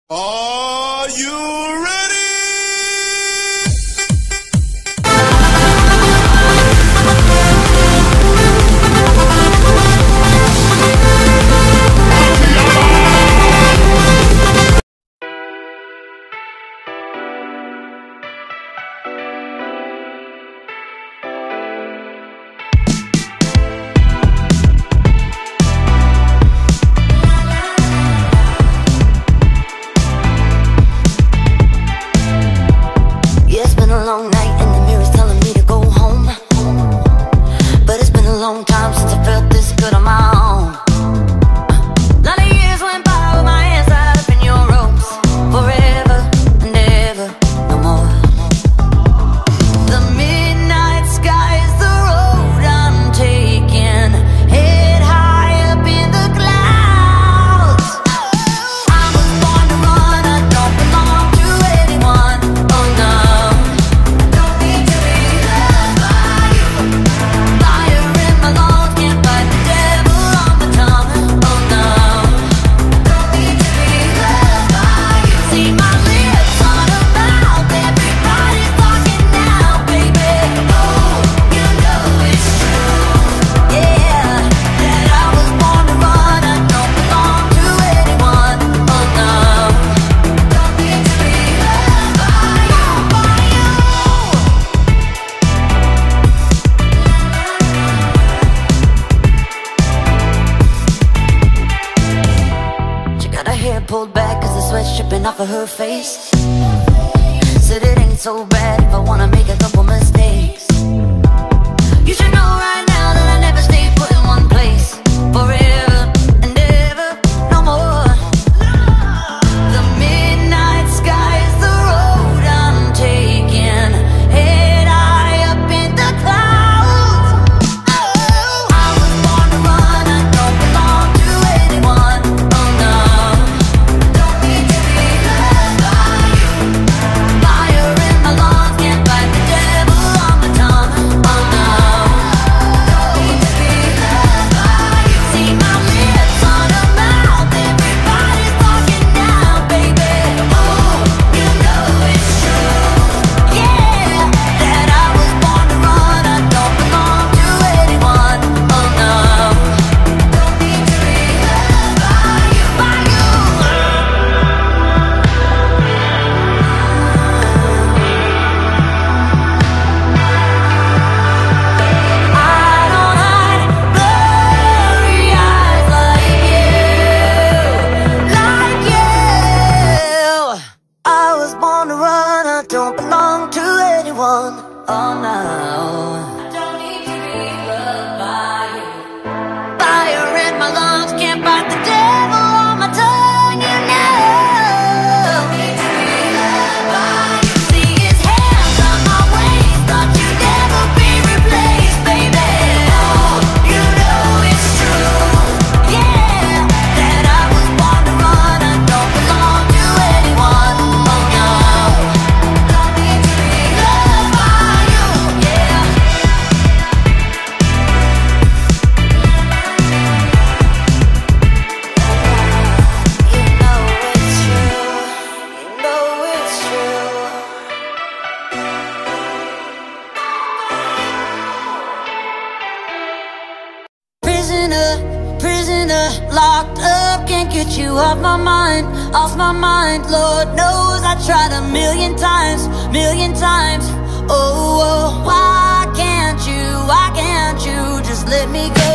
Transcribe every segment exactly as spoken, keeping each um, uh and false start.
Are you ready? Long night and the mirror's telling me to go home, but it's been a long time since I felt this good on my own. Lot of years went by with my hands tied up in your ropes, forever and ever, no more. The midnight sky is the road I'm taking, head high up in the clouds. I was born to run, I don't belong to anyone, oh no. Pulled back cause the sweat's dripping off of her face. Said it ain't so bad if I wanna make a couple mistakes. You should know right now that I never stay put in one place, forever and ever, no more. The midnight sky is the road I'm taking, head high up in the clouds. Oh, I was born to run, I don't belong to anyone, oh no. Oh no, I don't need to be loved by you. Fire in my lungs can't fight the devil on my tongue, you know. Don't need to be loved by you. See his hands on my waist, thought you'd never be replaced, baby. Oh, you know it's true, yeah, that I was born to run, I don't belong to anyone, oh no. Don't need to be loved by you. Locked up, can't get you off my mind, off my mind. Lord knows I tried a million times, million times. Oh, oh, why can't you, why can't you just let me go?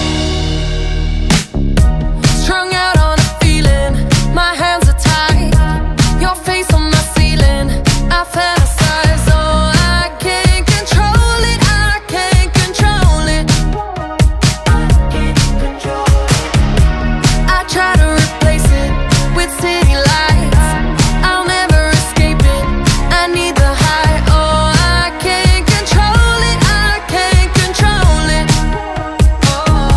Strung out on a feeling, my hands are tied, your face on my ceiling, I fantasize, oh, I can't control it, I can't control it. Try to replace it with city lights, I'll never escape it, I need the high. Oh, I can't control it, I can't control it. Oh.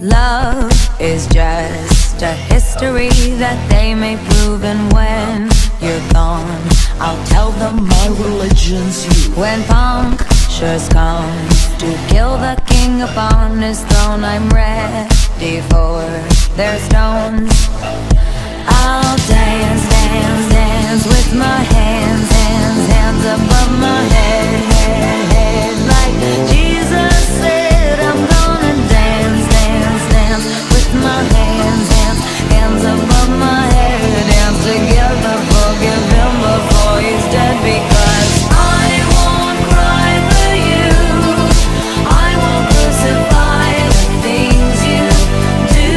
Love is just a history that they may prove, and when you're gone, I'll tell them my religion's you. When punctures come to kill the king upon his throne, I'm ready for their stones. I'll dance, dance, dance with my hands, hands, hands above my head, head, head. Like Jesus said, I'm gonna dance, dance, dance with my hands, hands, hands above my head. Dance together, forgive him before he's dead, because I won't cry for you, I won't crucify the things you do.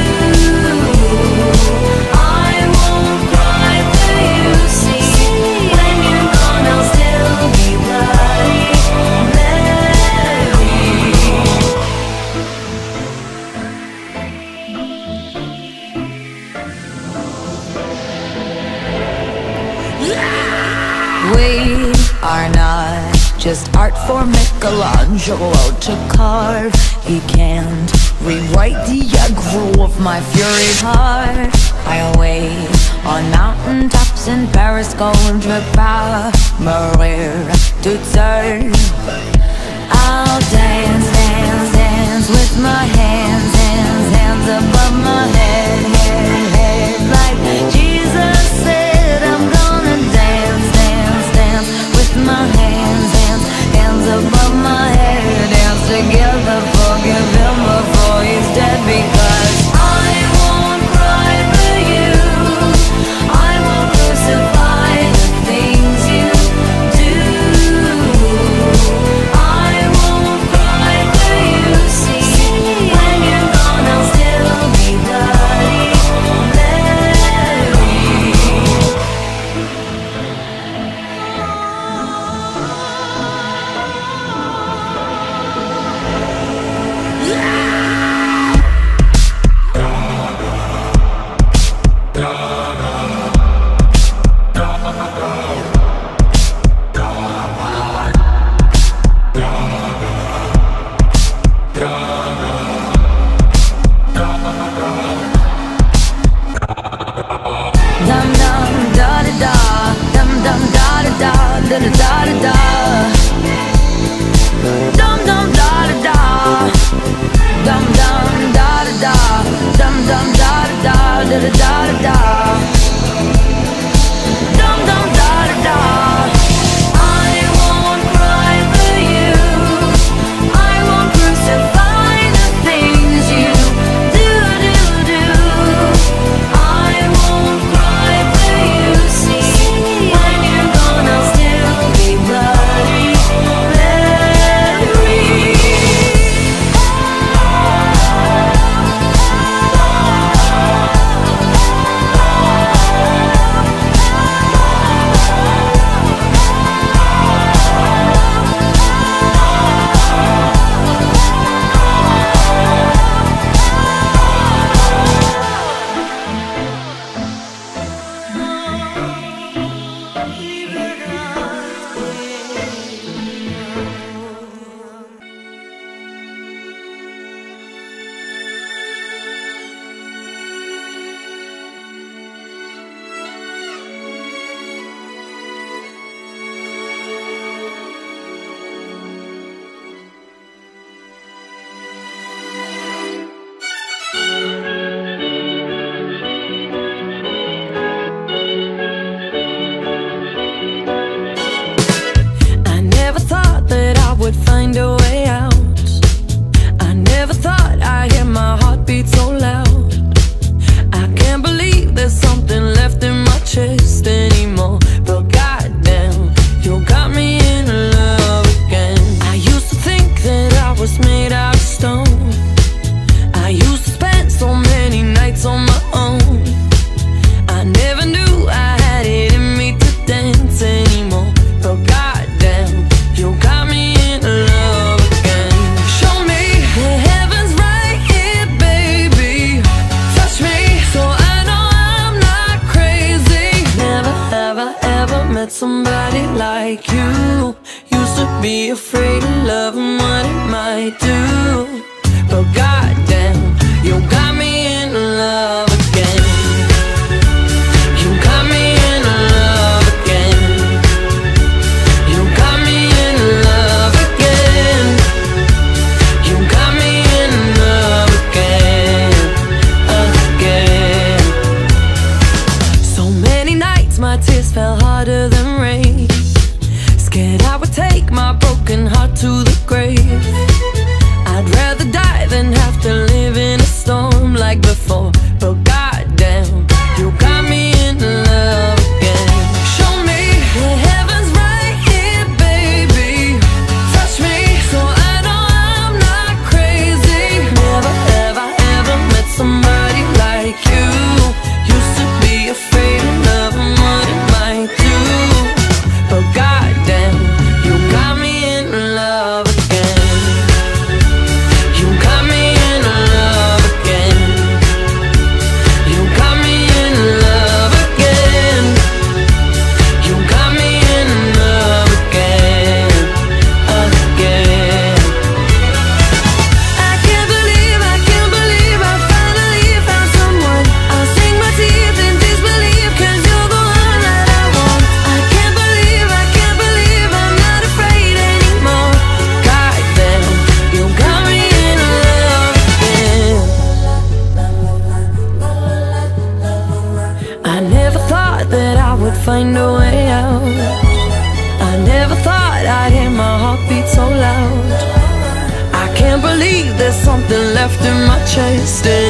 I won't cry for you, see, when you're gone I'll still be bloody Mary. We are not just art for Michelangelo to carve. He can't rewrite the aggro of my fury heart. I'll wait on mountain tops in Paris, going to Paris, Maria to turn. I'll dance, dance, dance with my hands, hands, hands above my head, head, head. Like Jesus said, I'm gonna dance, dance, dance with my hands, hands, hands above my head. Dance together, forgive him before he's dead, because I won't cry for you, I won't crucify the things you do. I won't cry for you, see, when you're gone I'll still be bloody Mary. Dum dum da da da, dum dum da da da, da da da da da. Dum dum da da da, dum dum da da da, dum dum da da da, da da da da da. Dum dum da da da. I won't cry for you, I won't crucify the things you do, do, do. I won't cry for you, see, when you're gone I'll still be bloody Mary. I never thought that I would find a way out. I never thought I'd hear my heartbeat so loud. I can't believe there's something left in my chest anymore. But goddamn, you got me in love again. I used to think that I was made out of stone. I used to spend so many nights on my own. I never knew I had it in me to dance anymore. But goddamn, you got me in love again. Show me the heavens right here, baby. Touch me so I know I'm not crazy. Never have I ever met somebody like you. Used to be afraid of love and what it might do. But goddamn, you then left in my chest.